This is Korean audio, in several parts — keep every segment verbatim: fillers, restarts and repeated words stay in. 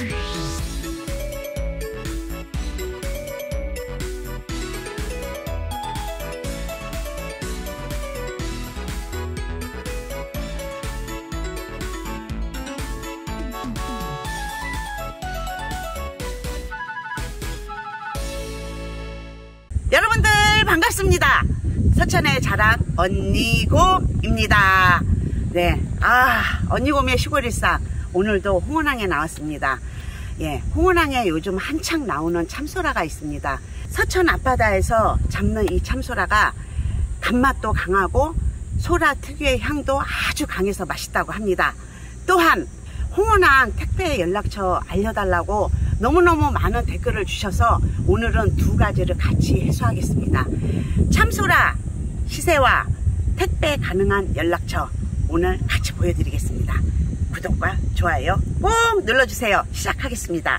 여러분들 반갑습니다. 서천의 자랑 언니곰입니다. 네, 아 언니곰의 시골일상 오늘도 홍원항에 나왔습니다. 예, 홍원항에 요즘 한창 나오는 참소라가 있습니다. 서천 앞바다에서 잡는 이 참소라가 단맛도 강하고 소라 특유의 향도 아주 강해서 맛있다고 합니다. 또한 홍원항 택배 연락처 알려달라고 너무너무 많은 댓글을 주셔서 오늘은 두 가지를 같이 해소하겠습니다. 참소라 시세와 택배 가능한 연락처 오늘 같이 보여드리겠습니다. 구독과 좋아요 꼭 눌러주세요. 시작하겠습니다.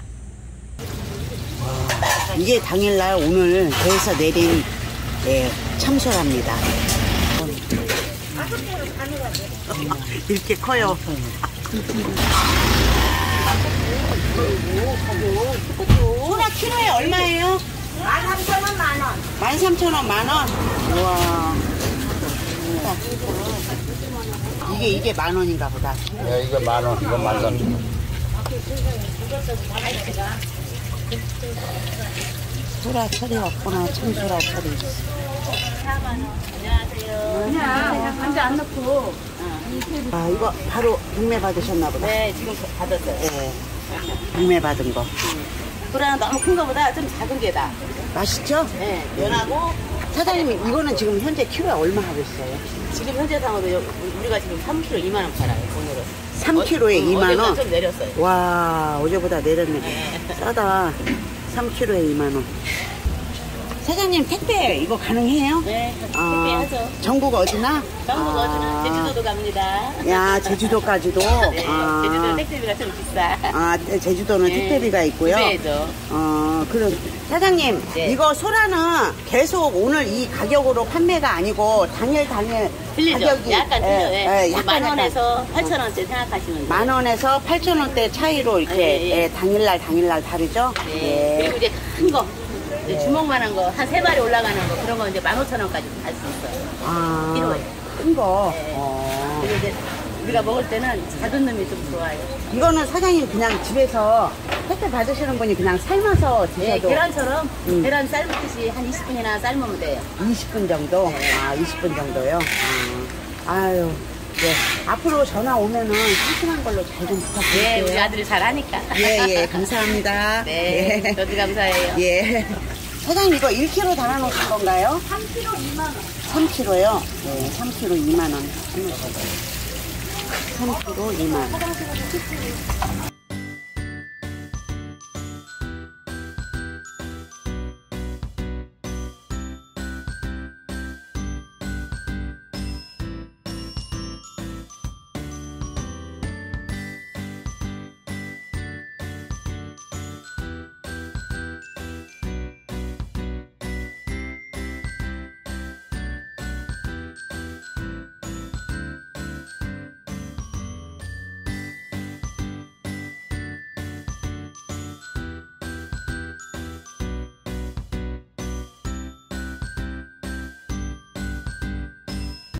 이게 당일날 오늘 배에서 내린 네, 참소라입니다. 이렇게 커요. 소라 키로에 얼마예요? 만 삼천 원 만원. 만 삼천 원 만원? 우와. 이게, 이게 만원인가 보다. 네, 이거 만원, 이거 만삼천 원. 소라 철이 없구나, 참소라 철이. 안녕하세요. 그냥, 그냥 감자 안 넣고. 아, 이거 바로 경매 받으셨나 보다. 네, 지금 받았어요. 네. 경매 받은 거. 소라는 너무 큰 거보다 좀 작은 게다. 맛있죠? 네, 연하고. 사장님, 이거는 지금 현재 키로에 얼마 하고 있어요? 지금 현재 상으로 우리가 지금 삼 킬로그램 이만 원 팔아요, 오늘은. 삼 킬로그램에 어, 이만 원? 어제보다 좀 내렸어요. 와, 어제보다 내렸네. 네. 싸다. 삼 킬로그램에 이만 원. 사장님, 택배 이거 가능해요? 네, 아, 택배하죠. 전국 어디나? 전국 아. 어디나 제주도도 갑니다. 야, 제주도까지도? 네, 아. 제주도 택배비가 좀 비싸. 아, 제주도는 네. 택배비가 있고요. 네,죠. 어, 그럼 사장님, 네. 이거 소라는 계속 오늘 이 가격으로 판매가 아니고 당일 당일 틀리죠? 가격이 약간 틀려요. 예, 예, 만 약간 원에서 팔천 원대 생각하시면 돼요. 만 원에서 팔천 원대 차이로 이렇게 예, 예. 예, 당일날 당일날 다르죠? 네. 그리고 이제 큰 거, 이제 주먹만한 거, 한 세 마리 올라가는 거, 그런 거 이제 만 오천 원까지 갈 수 있어요. 아, 키로에. 큰 거. 네. 어. 그리고 이제 우리가 먹을 때는 작은 놈이 좀 좋아요. 이거는 사장님 그냥 집에서 택배 받으시는 분이 그냥 삶아서 드셔도 네, 계란처럼 음. 계란 삶듯이 한 이십 분이나 삶으면 돼요. 이십 분 정도? 네. 아, 이십 분 정도요? 아, 아유, 네. 앞으로 전화 오면은 싱싱한 걸로 잘 좀 네, 부탁드릴게요. 우리 아들이 잘 하니까. 예, 예, 감사합니다. 네, 예. 저도 감사해요. 예. 사장님, 이거 일 킬로그램 달아놓으신 건가요? 삼 킬로그램 이만 원. 삼 킬로그램요? 네, 삼 킬로그램 이만 원. 삼 킬로그램 이만 원.